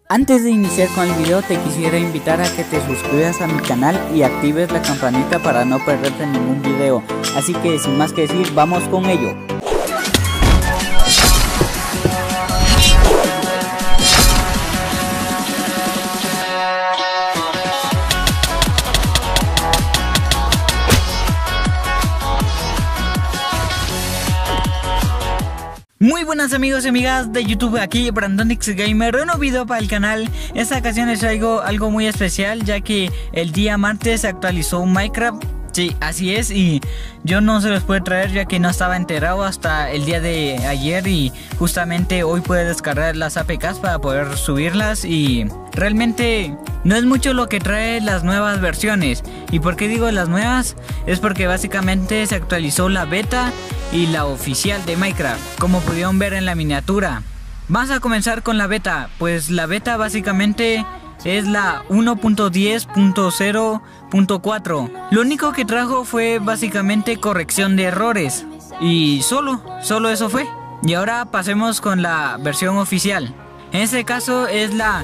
Antes de iniciar con el video te quisiera invitar a que te suscribas a mi canal y actives la campanita para no perderte ningún video. Así que sin más que decir, vamos con ello. Muy buenas amigos y amigas de YouTube, aquí Brandonix Gamer, un nuevo video para el canal. Esta ocasión les traigo algo muy especial, ya que el día martes se actualizó Minecraft. Sí, así es, y yo no se los pude traer ya que no estaba enterado hasta el día de ayer, y justamente hoy pude descargar las APKs para poder subirlas. Y realmente no es mucho lo que trae las nuevas versiones. ¿Y por qué digo las nuevas? Es porque básicamente se actualizó la beta y la oficial de Minecraft, como pudieron ver en la miniatura. Vamos a comenzar con la beta. Pues la beta básicamente es la 1.10.0.4. Lo único que trajo fue básicamente corrección de errores, y solo eso fue. Y ahora pasemos con la versión oficial. En este caso es la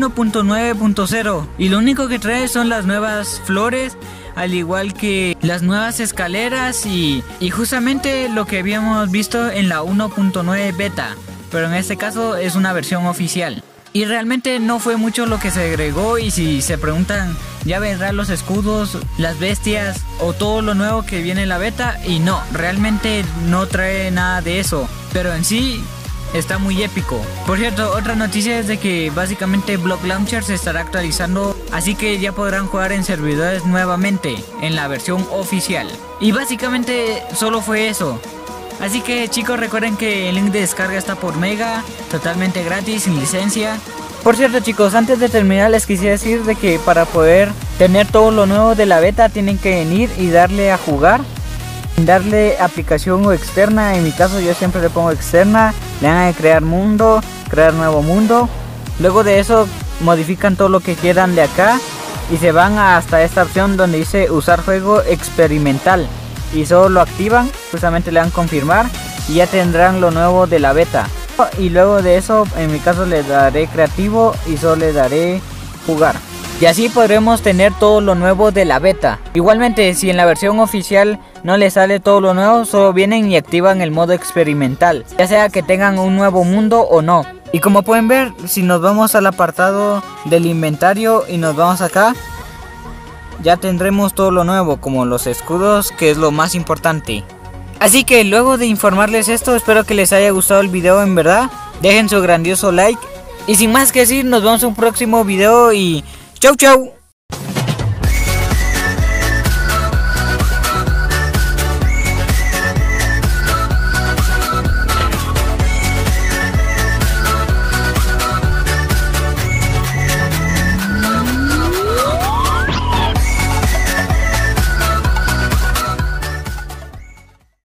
1.9.0 y lo único que trae son las nuevas flores, al igual que las nuevas escaleras y justamente lo que habíamos visto en la 1.9 beta, pero en este caso es una versión oficial. Y realmente no fue mucho lo que se agregó, y si se preguntan, ya vendrán los escudos, las bestias o todo lo nuevo que viene en la beta, y no, realmente no trae nada de eso, pero en sí está muy épico. Por cierto, otra noticia es de que básicamente Block Launcher se estará actualizando, así que ya podrán jugar en servidores nuevamente en la versión oficial. Y básicamente solo fue eso. Así que chicos, recuerden que el link de descarga está por Mega, totalmente gratis, sin licencia. Por cierto chicos, antes de terminar les quisiera decir de que para poder tener todo lo nuevo de la beta tienen que venir y darle a jugar, darle aplicación o externa. En mi caso yo siempre le pongo externa, le dan a crear mundo, crear nuevo mundo. Luego de eso modifican todo lo que quieran de acá y se van hasta esta opción donde dice usar juego experimental, y solo lo activan, justamente le dan confirmar y ya tendrán lo nuevo de la beta. Y luego de eso en mi caso le daré creativo y solo le daré jugar, y así podremos tener todo lo nuevo de la beta. Igualmente, si en la versión oficial no les sale todo lo nuevo, solo vienen y activan el modo experimental, ya sea que tengan un nuevo mundo o no. Y como pueden ver, si nos vamos al apartado del inventario y nos vamos acá, ya tendremos todo lo nuevo, como los escudos, que es lo más importante. Así que luego de informarles esto, espero que les haya gustado el video en verdad. Dejen su grandioso like, y sin más que decir, nos vemos en un próximo video y chau chau.